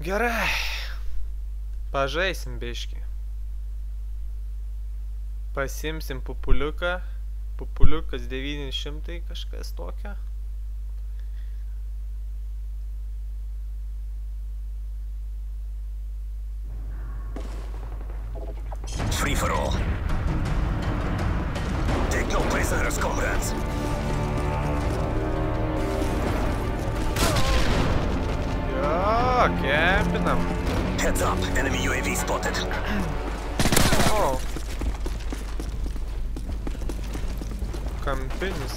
Gerai. Pažaisim biškį. Pasimsim pupuliuką. Pupuliukas 900 kažkas tokio. Free for all. Take no prisoners, comrades. Jo, kempinam. Heads up, enemy UAV spotted. O. Kampinis.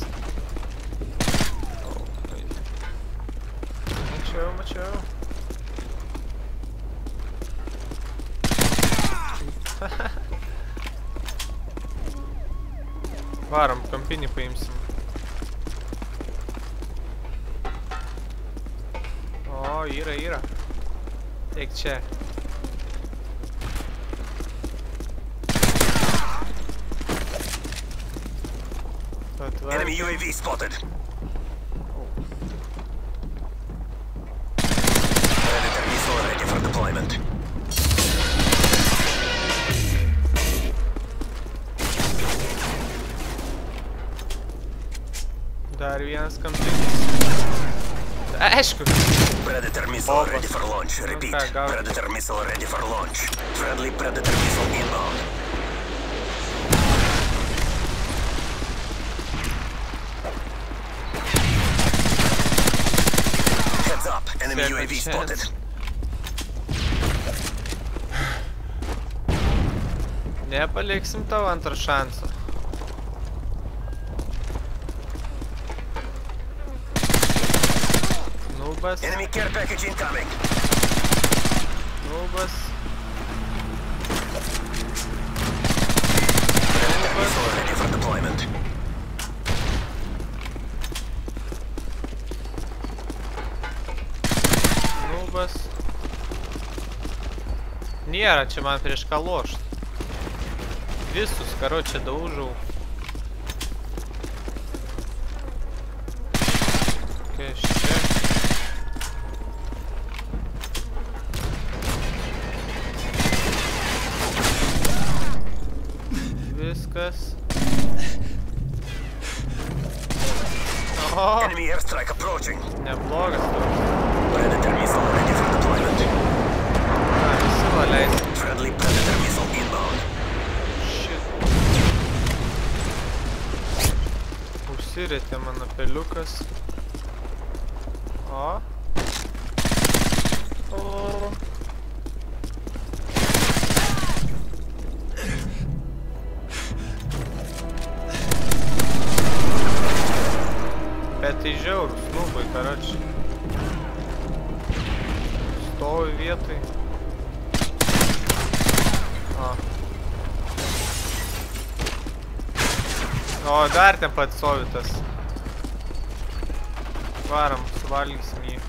Mačiau. Varom, kampinį paimsim. O, yra. Teik čia. Enemy UAV spotted. Predator missile ready for deployment. Dar vienas kampinis. Aišku. Predator missile ready for launch. Repeat. Predator missile ready for launch. Friendly Predator missile inbound. Heads up. Enemy UAV spotted. Nepaliksim tavo antro šanso. Nubas. Enemy care package incoming. Nubas. Predator missile ready for deployment. Nubas. Nėra čia man prieš ką lošt. Visus, karočią, daužau. Kas čia? Viskas. O, Enemy airstrike approaching. neblogas toks. Predator missile ready for deployment. Visi valeis. Friendly Predator missile inbound. Užsiretė mano peliukas. O. Bet tai žiaurus, nubai, karočiai. Stovi vietai. O, dar ten pat sovitas. Varam, suvalgysim jį.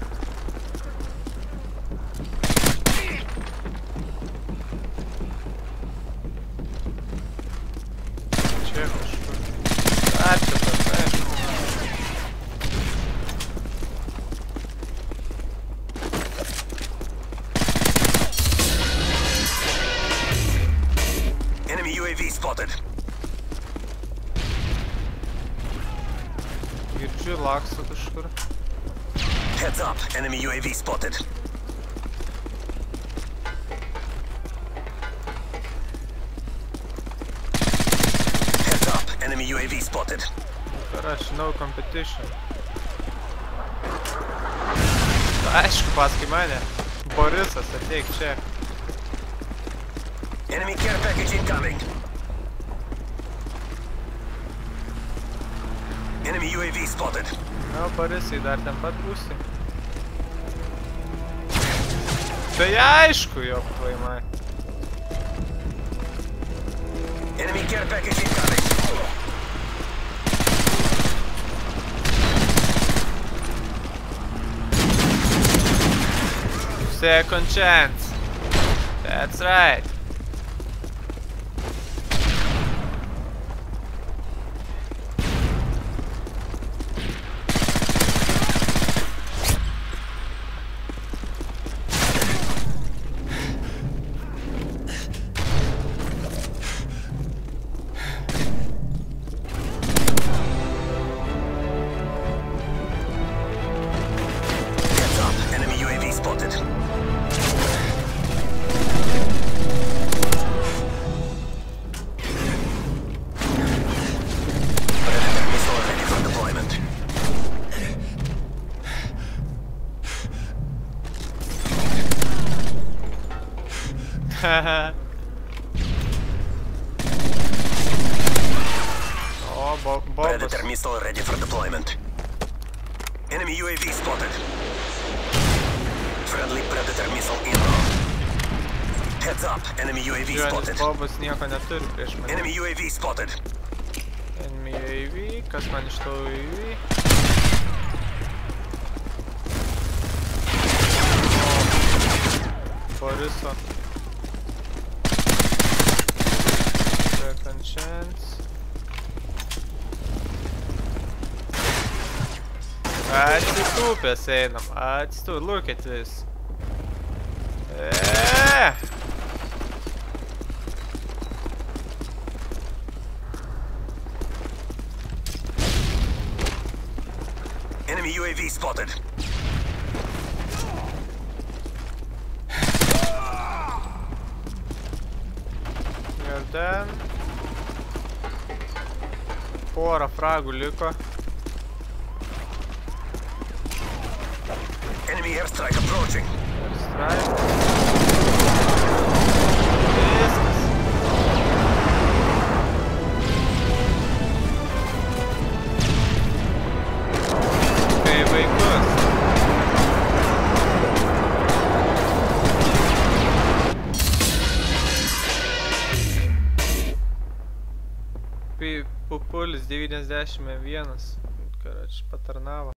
Čia kažkur. Dar čia tas, aišku. Enemy UAV spotted. Girdžiu lakso kažkur. Heads up, enemy UAV spotted. Heads up, enemy UAV spotted. Karač, no competition. Aišku, paskui mane. Borisas, ateik čia. Enemy care package incoming. Enemy UAV spotted. Na, Borisai, dar ten pat būsi. Tai aišku, jo, paimai. Enemy care package incoming. Second chance. That's right. O, bobas. Predator missile ready for deployment. Enemy UAV spotted. Friendly Predator missile inbound. Heads up, enemy UAV spotted. Bobas nieko neturi prieš mane. Enemy UAV spotted. Enemy UAV, kas man iš to UAV? Boriso. Second chance. Atsitūpęs einam, atsitūpęs, look at this. Enemy UAV spotted. Ir ten. Porą fragų liko. Enemy airstrike approaching. Airstrike. Viskas. Kai vaikus. Pupulis 91. Karoči, patarnavo.